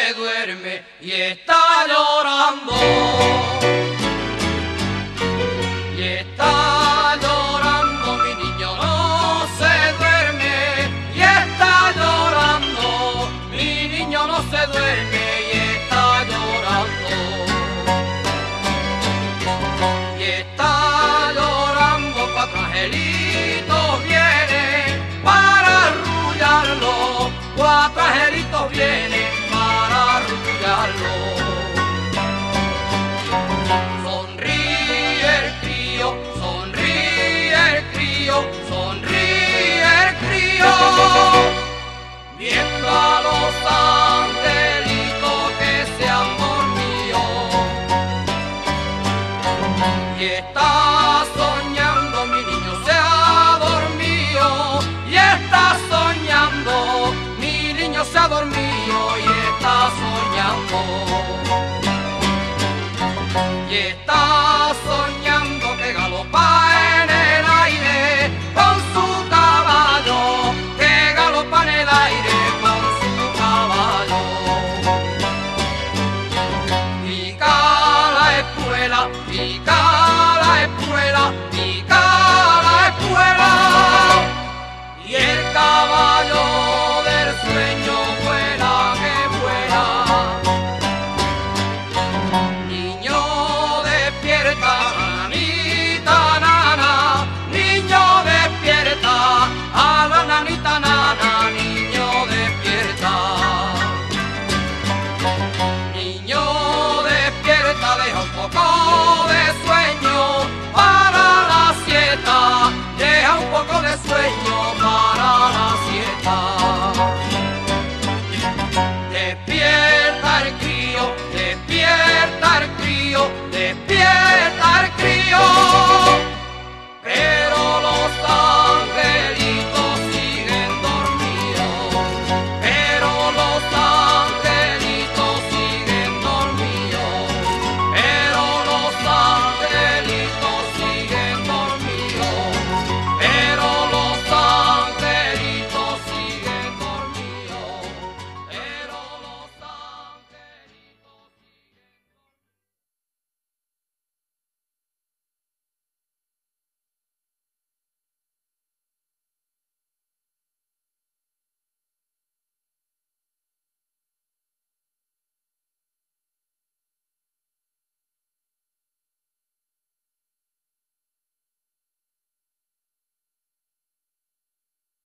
se duerme y está llorando. Y está llorando, mi niño no se duerme y está llorando. Mi niño no se duerme y está llorando. Y está llorando, cuatro angelitos vienen para arrullarlo. Cuatro angelitos vienen para arrullarlo. Sonríe el crío, sonríe el crío, sonríe el crío, viendo a los